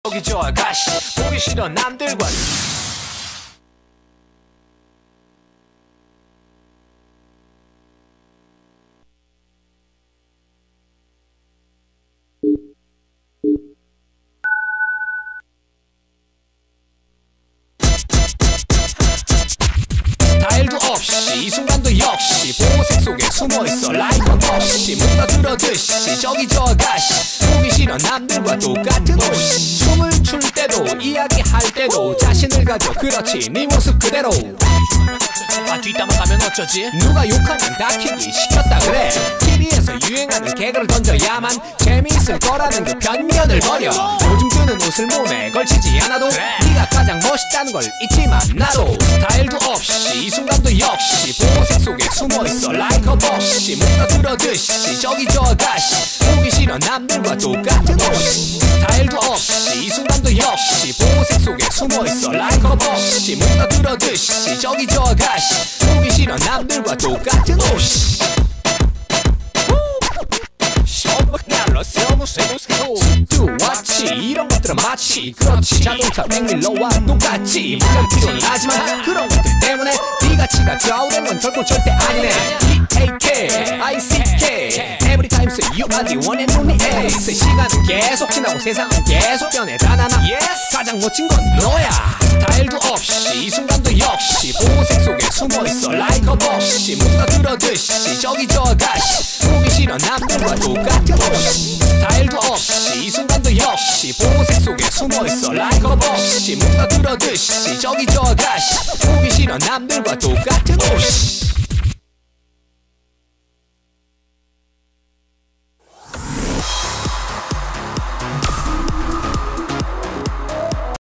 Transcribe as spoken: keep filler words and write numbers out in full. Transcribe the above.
보기 저 아가씨 보기 싫어 남들과 스타일도 없이 이 순간도 역시 보색 속에 숨어있어 라이프 없이 뭔가 들어듯이 저기 저 아가씨 보기 싫어 남들과 똑같은 옷 춤을 출 때도 이야기할 때도 자신을 가져 그렇지 네 모습 그대로 아 뒷담화 가면 어쩌지 누가 욕하면 다키기 시켰다 그래 티비에서 유행하는 개그를 던져야만 재미있을 거라는 그 편견을 버려 요즘 뜨는 옷을 몸에 걸치지 않아도 그래. 네가 가장 멋있다는 걸 잊지만 나도 스타일도 없이 이 순간도 역시 보색 속에 숨어있어 like a boss 뭔가 들어듯이 저기 저 아가씨 보기 싫어 남들과 똑같은 옷 스타일도 없이 이 순간도 역시 보색 속에 숨어있어 like a boss 뭔가 들어듯이 저기 저 아가씨 보기 싫어 남들과 똑같은 옷 뚜와치 이런 것들은 마치 그렇지 자동차 백밀러와 똑같지 물론 필요는 하지만 그런 것들 때문에 네 가치가 좌우된 건 결코 절대 아니네 비 에이 케이 아이 씨 케이 Every time say you are the one and only ace 시간은 계속 지나고 세상은 계속 변해 단 하나 yes. 가장 멋진 건 너야 스타일도 없이 이 순간도 역시 보색 속에 숨어있어 like a boss 뭔가 들어듯이 저기 저 아가씨 보기 싫어 남들과 똑같은 옷 스타일도 없이 이 순간도 역시 보색 속에 숨어있어 like a boss 뭔가 들어듯이 저기 저 아가씨 보기 싫어 남들과 똑같은 옷